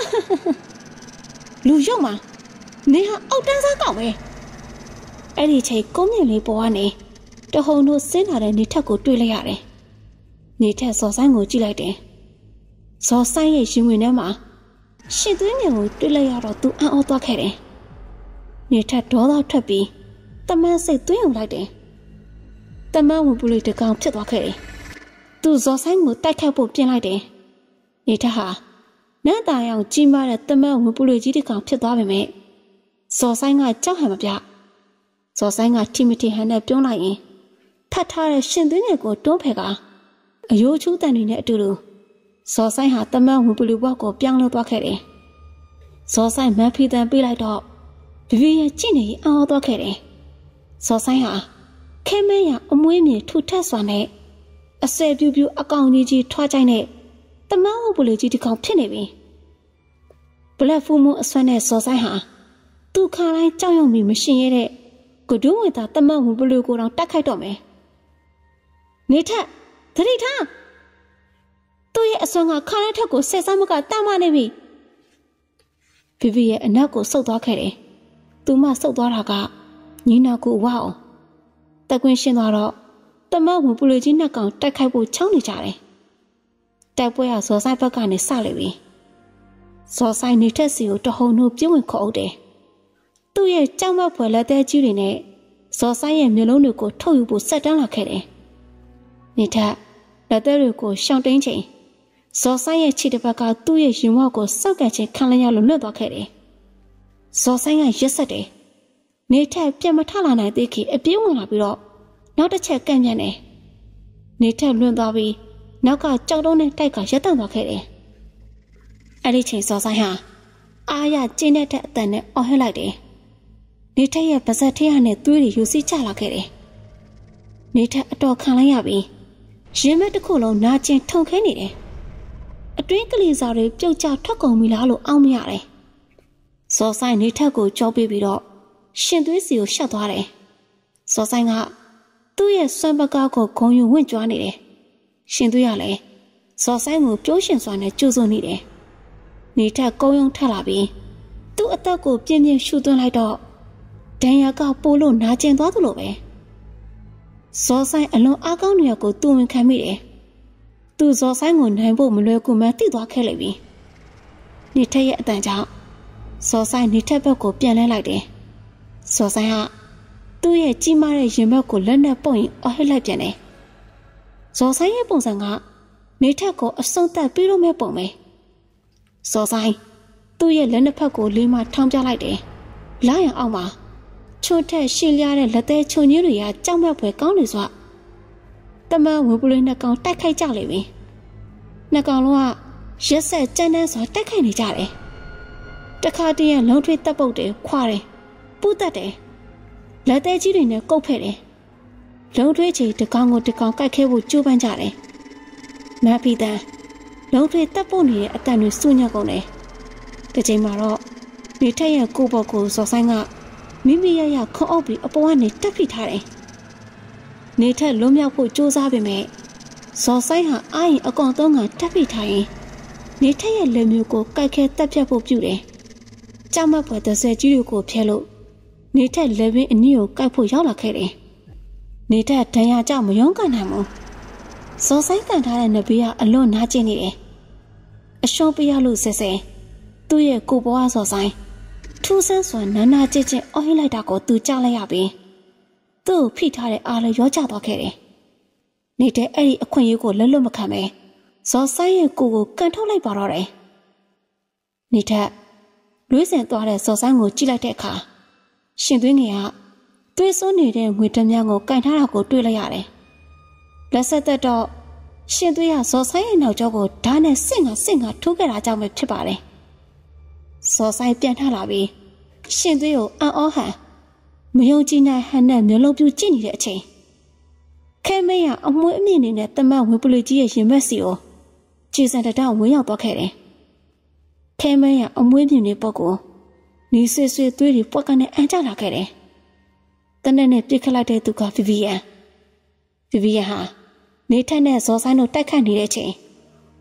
လူရုံမှာနေဟာအောက်တန်းစားကောက်ပဲအဲ့ဒီချိန်ကုန်းမြင့်လေးပေါ်ကနေတဟုန်တို့ဆင်းလာတဲ့နေထက်ကိုတွေ့လိုက်ရတယ်နေထက်စော်ဆိုင်ကိုကြည့်လိုက်တယ်စော်ဆိုင်ရဲ့ရင်ဝင်ထဲမှာရှင်သွေးငယ်ကိုတွေ့လိုက်ရတော့သူအံ့ဩသွားခဲ့တယ်နေထက်ဒေါသထွက်ပြီးတမန်စိတ်သွင်းအောင်လိုက်တယ်တမန်ဝင်ပူလေးတကောင်ဖြစ်သွားခဲ့တယ်သူဇော်ဆိုင်ကိုတိုက်ခတ်ဖို့ပြင်လိုက်တယ်နေထက်ဟာနတ်သားရောင်ကြီးမားတဲ့တမန်ဝင်ပူလေးကြီးတကောင်ဖြစ်သွားပေမဲ့ဇော်ဆိုင်ကကြောက်ဟန်မပြဇော်ဆိုင်ကထိမထိဟန်နဲ့ပြုံးလိုက်ရင်ထပ်ထားတဲ့ရှင်သွင်းငယ်ကိုတွန်းဖယ်ကအယိုးချူးတန်တွေနဲ့အတူတူဇော်ဆိုင်ဟာတမန်ဝင်ပူလေးဘွားကိုပြောင်းလဲသွားခဲ့တယ်ဇော်ဆိုင်မန်ဖီတန်ပေးလိုက်တော့ဗီဗီရဲ့ကြည့်နေရင်အော်သွားခဲ့တယ်ဇော်ဆိုင်ဟာခဲမဲရအမွေးမြေထူထပ်စွာနဲ့အစဲပြူးပြူးအကောင်ကြီးထွားကြိုက်နဲ့တမန်ဝင်ပူလေးကြီးတစ်ကောင်ဖြစ်နေပြီဘလက်ဖူးမအဆွမ်းနဲ့ဇော်ဆိုင်ဟာသူခါတိုင်းကြောက်ရွံ့ပြီးမရှင်ရတဲ့ကဒူးဝင်သားတမန်ဝင်ပူလေးကိုတော့တက်ခိုက်တော့မယ်နေထက်သတိထားသူ့ရဲ့အစွမ်းကခါတိုင်းထက်ကိုဆက်စားမကတမ်းမနေပြီဗီဗီရဲ့အနောက်ကိုဆုတ်သွားခဲ့တယ်သူမဆုတ်သွားတာကညီနောက်ကိုဝအောင်တက်ကွင်းရှင်းသွားတော့တမန်ဝင်ပူလေးကြီးနှစ်ကောင်တိုက်ခိုက်ဖို့ချောင်းနေကြတယ်တိုက်ပွဲကဇော်ဆိုင်ဘက်ကနေစလေပြီဇော်ဆိုင်နေထက်စီကိုတဟုန်တို့ပြင်းဝင်ခေါ်အုပ်တယ်သူ့ရဲ့ကြောက်မက်ဖွယ်လက်သေးကြီးတွေနဲ့ဇော်ဆိုင်ရဲ့မျိုးလုံးတွေကိုထုတ်ယူဖို့ဆက်တန်းလာခဲ့တယ်နေထက်လက်သေးတွေကိုရှောင်တိန်ချိန်ဇော်ဆိုင်ရဲ့ခြေတစ်ဖက်ကသူ့ရဲ့ရင်ဝါကိုစောက်ကချင်းခံလိုက်ရလို့လွတ်သွားခဲ့တယ်ဇော်ဆိုင်ကရက်ဆက်တယ်နေထက်ပြန်မထလာနိုင်သေးခင်အပြေးဝင်လာပြီးတော့နောက်တစ်ချက်ကန့်ပြန်တယ်နေထက်လွန်သွားပြီးနောက်ကကြောက်တုံးနဲ့တိုက်ကရက်တန့်သွားခဲ့တယ်အဲ့ဒီချိန်ဇော်ဆိုင်ဟာအားရကျင်းတဲ့အတန်နဲ့အော်ဟစ်လိုက်တယ်နေထက်ရဲ့ပါဇက်ထဲရနဲ့သွေးတွေယူစီးကျလာခဲ့တယ်နေထက်အတော်ခံလိုက်ရပြီးရင်မဲ့တစ်ခုလုံးနာကျင်ထုံခဲနေတယ်အတွင်းကလေးစားတွေပြုတ်ကျထွက်ကုန်ပြီလားလို့အောင်းမရတယ်ဇော်ဆိုင်နေထက်ကိုကြောပေးပြီးတော့ရှင်သွေးစီကိုရှောက်သွားတယ်ဇော်ဆိုင်ကသူ့ရဲ့စွမ်းပကားကိုဂုံယူဝင့်ကြွားနေတယ်ရှင်သွေးရလဲဇော်ဆိုင်ကိုပြိုးရှင်စွာနဲ့ကြိုးစွနေတယ်နေထက်ကုန်းယုံထက်လာပြီးသူ့အသက်ကိုပြင်းပြင်းရှူသွင်းလိုက်တော့ဒဏ်ရာကပိုလို့နာကျင်သွားသလိုပဲဇော်ဆိုင်အလွန်အားကောင်းနေရကိုသူ့ဝင်ခံမိတယ်သူဇော်ဆိုင်ကိုနိုင်ဖို့မလွယ်ကူမှတိသွားခဲ့လိမ့်ပြီနေထက်ရဲ့အတန်ကြောင့်ဇော်ဆိုင်နေထက်ဘက်ကိုပြန်လဲလိုက်တယ်ဇော်ဆိုင်ကသူ့ရဲ့ကြီးမားတဲ့ရင်ဘက်ကိုလက်နဲ့ပုတ်ရင်အော်ဟစ်လိုက်ပြန်တယ်ဇော်ဆိုင်ရဲ့ပုံစံကနေထက်ကိုအဆုံးသတ်ပြီးတော့မဲ့ပုံပဲဇော်ဆိုင်သူ့ရဲ့လက်နှစ်ဖက်ကိုလေးမထောင်းပြလိုက်တယ်လာရန်အောက်မှာချို့ထက်ရှင်းလျားတဲ့လက်သေးချုံကြီးတွေကကြောက်မက်ဖွယ်ကောင်းနေစွာတမန်ဝင်ပူလေးနှစ်ကောင်တိုက်ခိုက်ကြလိမ့်မယ်နှစ်ကောင်လုံးကရက်ဆက်ကြမ်းတမ်းစွာတိုက်ခိုက်နေကြတယ်တခါတည်းရလုံးထွေးတပ်ပုတ်တယ်ခွာတယ်ပူးတက်တယ်လက်သေးကြီးတွေနဲ့ကုတ်ဖက်တယ်လုံးထွေးချီတကောင်ကိုတကောင်ကိုက်ခဲဖို့ကြိုးပမ်းကြတယ်မဖီတန်လုံးထွေးတပ်ပုတ်နေတဲ့အတန်တွေစူးညက်ကုန်တယ်ဒီချိန်မှာတော့နေထက်ရဲ့ကိုဘော်ကိုဇော်ဆိုင်ကမိမိရခုံအုပ်ပြီးအပေါ်ကနေတက်ဖိထားတယ်နေထက်လွန်မြောက်ဖို့ကြိုးစားပေမဲ့ဇော်ဆိုင်ဟာအာရင်အကောင်သုံးကတက်ဖိထားရင်နေထက်ရဲ့လက်မျိုးကိုကိုက်ခဲတက်ပြတ်ဖို့ပြုတယ်ကြောက်မက်ဖွယ်တဲ့ဆဲကြီးတွေကိုဖျက်လို့နေထက်လက်ပင်အနည်းကိုကိုက်ဖို့ရောက်လာခဲ့တယ်နေထက်ဒဏ်ရာကြောင့်မယုံကန်နိုင်ဘူးဇော်ဆိုင်ကန်ထားတဲ့နဘေးကအလွန်နာကျင်နေတယ်အရှုံးပေးရလို့ဆဲဆဲသူ့ရဲ့ကိုဘွားဇော်ဆိုင်ထူးဆန်းစွာနာနာကျစ်ကျစ်အော်ဟစ်လိုက်တာကိုသူကြားလိုက်ရပြီးသူ့ဖိထားတဲ့အားလည်းရောကျသွားခဲ့တယ်နေတဲ့အဲ့ဒီအခွင့်အရေးကိုလက်လွတ်မခံပဲဇော်ဆိုင်ရဲ့ကိုကန်ထုတ်လိုက်ပါတော့တယ်နေထက်လွေးစင်သွားတဲ့ဇော်ဆိုင်ကိုကြည့်လိုက်တဲ့အခါရှင်သွင်းငယ်ကသွေးစွန်းနေတဲ့ငွေတများကိုကန်ထားတာကိုတွေ့လိုက်ရတယ်လက်ဆက်သက်တော့ရှင်သွေးကဇော်ဆိုင်ရဲ့နောက်ကျောကိုဓာတ်နဲ့ဆင့်ကထိုးခဲ့တာကြောင့်ပဲဖြစ်ပါတယ်ဇော်ဆိုင်ပြန်ထလာပြီးရှင်သွေးကိုအံ့ဩဟန်မယုံကြည်နိုင်ဟန်နဲ့မျိုးလုံးပြူကြည့်နေတဲ့အချိန်ခဲမဲရအမွှေးအမြင့်နေတဲ့တမန်ဝင်ပလူကြီးရဲ့ရင်မက်စီကိုခြေစံတတောင်ဝင်ရောက်သွားခဲ့တယ်ခဲမဲရအမွှေးမြင့်နေပုတ်ကိုနီးဆွေဆွေသွေးတွေပွက်ကနေအန်ကျလာခဲ့တယ်တနက်နဲ့ပြစ်ခတ်လိုက်တဲ့သူကဗီဗီယန်ဟာနေထက်နဲ့ဇော်ဆိုင်တို့တိုက်ခတ်နေတဲ့အချိန်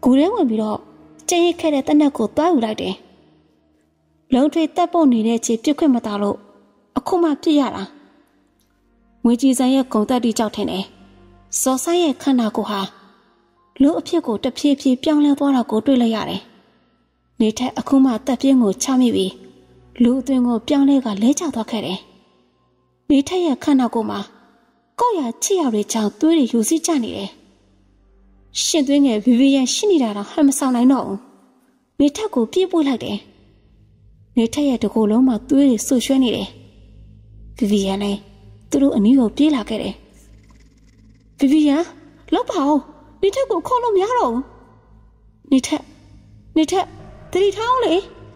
ကူရဲဝင်ပြီးတော့ကျင်းရခဲ့တဲ့တနက်ကိုတွားယူလိုက်တယ်လုံထွေတက်ပုတ်နေတဲ့ခြေပြစ်ခွင့်မသားလို့အခုမှပြစ်ရတာငွေကြီးစံရဲ့ဂုံတက်တီကြောက်ထင်တယ်စော်ဆိုင်ရဲ့ခန္ဓာကိုယ်ဟာလူအဖြစ်ကိုတဖြည်းဖြည်းပြောင်းလဲသွားတာကိုတွေ့လိုက်ရတယ်နေထက်အခုမှတက်ပြင်းကိုချမိပြီးလူအသွင်ကိုပြောင်းလဲကလဲကျသွားခဲ့တယ်နေထက်ရဲ့ခန္ဓာကိုယ်မှာကောက်ရချစ်ရတွေကြောင့်သွေးတွေယူစီးကျနေတယ်ရှင်သွင်းငယ်ဗီဗီယန်ရှိနေတာတော့ဟန်မဆောင်နိုင်တော့ဘူးနေထက်ကိုပြေးပွေးလိုက်တယ်နေထက်ရဲ့တကူလုံးမှာသွေးတွေဆူရွှဲနေတယ်ဗီဗီယန်လည်းသူတို့အနီးကိုပြေးလာခဲ့တယ်ဗီဗီယန်လောက်ပါဦးနေထက်ကိုခေါ်လို့မရတော့ဘူးနေထက်တတိထောင်းလေ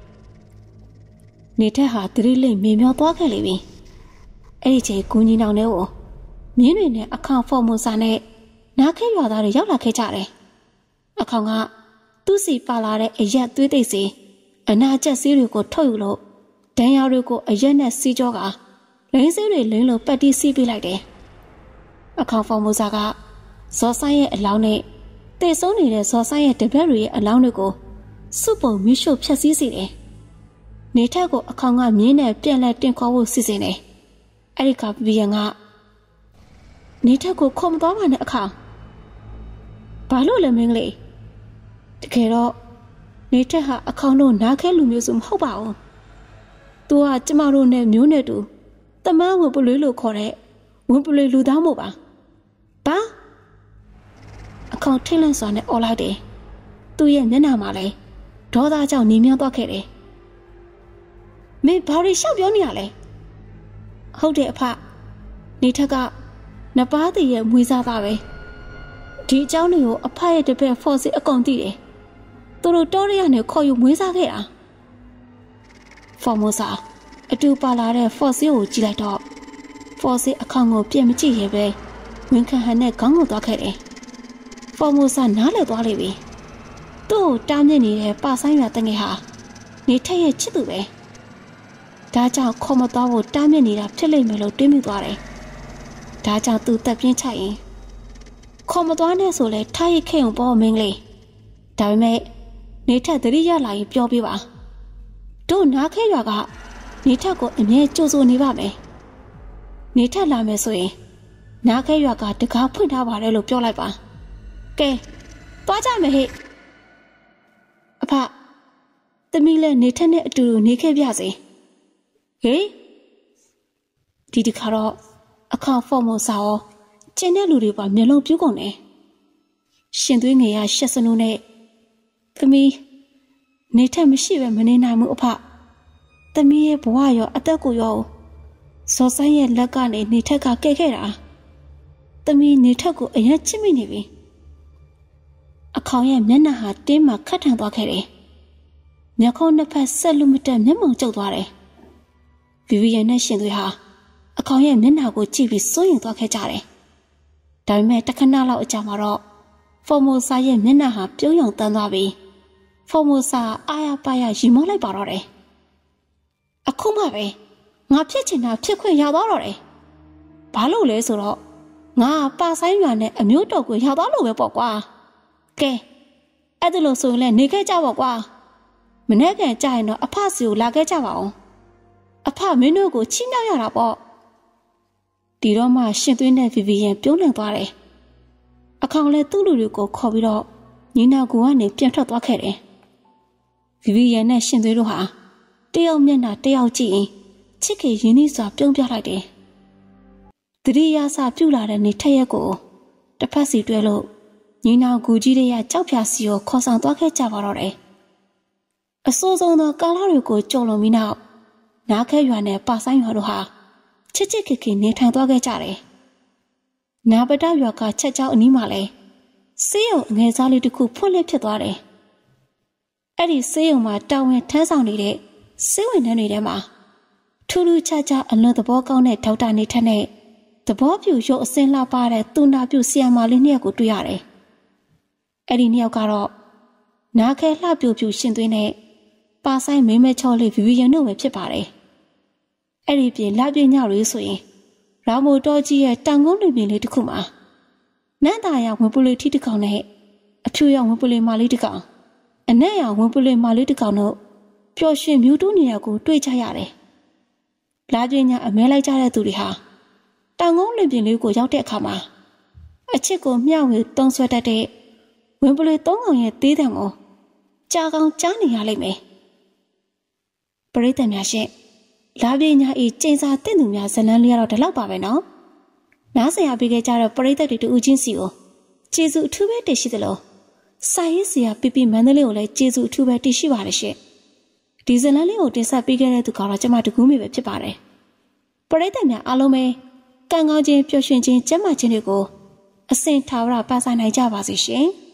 နေထက်ဟာတတိလိမ့်မြေမျောသွားခဲ့လေပြီအဲ့ဒီချိန်ကူညီနောင်တွေကိုမြင်းတွေနဲ့အခါဖော်မူစာနဲ့နားခဲရွာသားတွေရောက်လာခဲ့ကြတယ်အခါကသူ့စီပါလာတဲ့အရက်သွေးသိပ်စီအနာကျက်ဆေးတွေကိုထုတ်ယူလို့ဒဏ်ရာတွေကိုအရက်နဲ့စီးကြောကလိန်ဆေးတွေလိန်လို့ပတ်တီးစီးပေးလိုက်တယ်အခါဖော်မူစာကဇော်ဆိုင်ရဲ့အလောင်းနဲ့တေဆုံးနေတဲ့ဇော်ဆိုင်ရဲ့တပည့်တွေရဲ့အလောင်းတွေကိုစုပုံမြှုပ်ဖြက်စီးစီတယ်နေထက်ကိုအခေါင်ကမြင်းနဲ့ပြန်လဲတင်ခေါ်ဖို့စီစဉ်တယ်အဲ့ဒီကဗီယန်ကနေထက်ကိုခုံမသွားပါနဲ့အခါဘာလို့လဲမင်းကလေးတကယ်တော့နေထက်ဟာအခေါင်တို့နားခဲလူမျိုးစုမဟုတ်ပါဘူး။ तू ကကျမတို့နဲ့မျိုးနဲ့တူတမန်းဝင်ပလွေးလို့ခေါ်တဲ့ဝင်ပလွေးလူသားမို့ပါ။ဘာအခေါင်ထိတ်လန့်စွာနဲ့អော်လိုက်တယ်။သူ့ရဲ့မျက်နှာမှာလည်းဒေါသကြောင့်နေမြန်းသွားခဲ့တယ်။မင်းဘာလို့ရှောက်ပြောနေရလဲ။ဟုတ်တယ်အဖနေထက်ကနပါးတည်ရဲ့မွေးစားသားပဲဒီအကြောင်းတွေကိုအဖရဲ့တပည့်ဖော်စီအကုန်သိတယ်သူတို့တောရရနဲ့ခေါ်ယူမွေးစားခဲ့တာဖော်မိုစာအတူပါလာတဲ့ဖော်စီကိုကြည့်လိုက်တော့ဖော်စီအခါကိုပြည့်မကြည့်ရဲပဲဝန်ခံဟန်နဲ့ခေါင်းကိုသွားခဲ့တယ်ဖော်မိုစာနားလည်သွားလိမ့်ပြီသူ့ကိုတားမြစ်နေတဲ့ပါဆိုင်ရွာတငယ်ဟာနေထက်ရဲ့ချစ်သူပဲဒါကြောင့်ခေါ်မသွားဖို့တားမြစ်နေတာဖြစ်လိမ့်မယ်လို့တွေးမိသွားတယ်ဒါကြောင့်သူတက်ပြင်းချရင်ခေါ်မသွားနဲ့ဆိုလဲထားရခဲ့အောင်ပေါ့မင်းလေးဒါပေမဲ့နေထက်တတိယလာရင်ပြောပြပါတို့နားခဲရွာကနေထက်ကိုအမြဲကြိုးစိုးနေပါမယ်နေထက်လာမယ်ဆိုရင်နားခဲရွာကတကားဖွင့်ထားပါတယ်လို့ပြောလိုက်ပါကဲသွားကြမယ်ဟဲ့အဖသမီးလည်းနေထက်နဲ့အတူတူနေခဲ့ပြစေဟေးဒီတခါတော့အခါဖော်မစာရောကျင်းတဲ့လူတွေပါမျက်လုံးပြူးကုန်တယ်ရှင်သွေးငယ်ရရှက်စနုနဲ့သမီးနေထက်မရှိပဲမနေနိုင်ဘူးအဖသမီးရဲ့ဘဝရောအသက်ကိုရောဇော်ဆိုင်ရဲ့လက်ကနေနေထက်ကကဲခဲ့တာသမီးနေထက်ကိုအရင်ချစ်မိနေပြီအခေါင်ရဲ့မျက်နှာဟာတင်းမှခတ်ထန်သွားခဲ့တယ်မျက်ခုံးနှစ်ဖက်ဆက်လူမတက်မျက်မှောင်ကျုပ်သွားတယ်ဗီဗီယန်နဲ့ရှင်သွေးဟာအခေါင်ရဲ့မျက်နှာကိုကြည့်ပြီးစိုးရိမ်သွားခဲ့ကြတယ်ဒါပေမဲ့တခဏလောက်အကြာမှာတော့ဖော်မိုစာရဲ့မျက်နှာဟာပြုံးယောင်တန်းသွားပြီးဖော်မိုစာအားရပါရရီမောလိုက်ပါတော့တယ်အခုမှပဲငါဖြစ်ချင်တာဖြစ်ခွင့်ရသွားတော့တယ်ဘာလို့လဲဆိုတော့ငါပါဆိုင်ရွာနဲ့အမျိုးတော်ကိုရသွားလို့ပဲပေါ့ကွာကဲအဲ့ဒါလို့ဆိုရင်လည်းနေခဲ့ကြပေါ့ကွာမနေ့ကကြာရင်တော့အဖစီကိုလာခဲ့ကြပါအောင်အဖမင်းတို့ကိုချီးမြှောက်ရတာပေါ့ဒီတော့မှရှင်သွင်းတဲ့ဗီဗီယန်ပြုံးလန့်သွားတယ်အခေါင်လည်းသူ့လူတွေကိုခေါ်ပြီးတော့ညီနာကူကနေပြန်ထွက်သွားခဲ့တယ်ဗီဗီယန်နဲ့ရှင်သွေးတို့ဟာတယောက်မျက်နှာတယောက်ကြည့်ရင်ချစ်ခင်ရင်းနှီးစွာပြုံးပြလိုက်တယ်တတိယဆပြုလာတဲ့နေထက်ရက်ကိုတစ်ဖက်စီတွဲလို့ညီနာကူကြီးတွေကကြောက်ဖြာစီကိုခေါ်ဆောင်သွားခဲ့ကြပါတော့တယ်အစိုးဆုံးသောကာလတွေကိုကြုံလွန်ပြီးနောက်နားခဲရွာနဲ့ပါဆိုင်ရွာတို့ဟာချစ်ချစ်ခင်ခင်နေထိုင်သွားခဲ့ကြတယ်။နာပဒရွာကချက်ချောင်းအနီးမှာလဲဆေးရုံအငယ်စားလေးတစ်ခုဖွင့်လှစ်ဖြစ်သွားတယ်။အဲ့ဒီဆေးရုံမှာတာဝန်ထမ်းဆောင်နေတဲ့ဆေးဝန်ထမ်းတွေထဲမှာထူးထူးခြားခြားအလွန်သဘောကောင်းတဲ့ဒေါက်တာနေထက်နဲ့သဘောပြူရုပ်အစင်းလှပတဲ့သူနာပြူဆီယမ်မာလေးနှစ်ယောက်ကိုတွေ့ရတယ်။အဲ့ဒီနှစ်ယောက်ကတော့နားခဲလှပြူပြူရှင်သွင်းတဲ့ပါဆိုင်မင်းမဲချောလေးဗီဗီယန်တို့ပဲဖြစ်ပါတယ်။အဲ့ဒီပြင်လပြညတွေဆိုရင်ရောင်မိုတော်ကြီးရဲ့တန်ကုန်းလူပြင်လေးတစ်ခုမှာနန်းသားရဝင်ပလူထီတစ်ကောင်နဲ့အထူးရောင်ဝင်ပလေမာလေးတစ်ကောင်အနက်ရောင်ဝင်ပလေမာလေးတစ်ကောင်တို့ပျော်ရွှင်မြူးတူးနေရကိုတွေ့ကြရတယ်။လာပြင်းညာအမဲလိုက်ကြတဲ့သူတွေဟာတောင်ကုန်းလင်ပြင်လေးကိုရောက်တဲ့အခါမှာအချစ်ကိုမျှဝေတုံးဆွဲတတ်တဲ့ဝင်ပလေသုံးကောင်ရဲ့သေးတံကိုကြားကောင်းကြားနေရလိမ့်မယ်။ပရိသတ်များရှင်လာပြင်းညာဤကျင်းစာတင့်သူများဇလန်းလေးကတော့ဒီလောက်ပါပဲနော်။နားဆင်ရပေးခဲ့ကြတဲ့ပရိသတ်တွေတူဦးချင်းစီကိုကျေးဇူးအထူးပဲတင်ရှိသလိုစာရေးဆရာပြပြမန္တလေးကိုလည်းကျေးဇူးအထူးပဲတင်ရှိပါတယ်ရှင်။ဒီဇလန်းလေးကိုတင်ဆက်ပေးခဲ့တဲ့သူကတော့ကျမတကူးမိပဲဖြစ်ပါတယ်။ပရိသတ်များအားလုံးပဲကံကောင်းခြင်းပျော်ရွှင်ခြင်းကျန်းမာခြင်းတွေကိုအစဉ်ထာဝရပါဆိုင်နိုင်ကြပါစေရှင်။